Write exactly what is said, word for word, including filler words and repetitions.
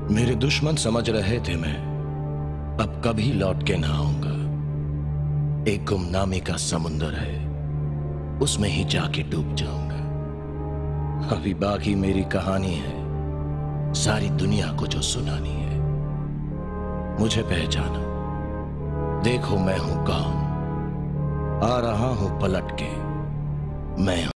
मेरे दुश्मन समझ रहे थे मैं अब कभी लौट के ना आऊंगा। एक गुमनामी का समुंदर है, उसमें ही जाके डूब जाऊंगा। अभी बाकी मेरी कहानी है, सारी दुनिया को जो सुनानी है। मुझे पहचानो, देखो मैं हूं कौन, आ रहा हूं पलट के, मैं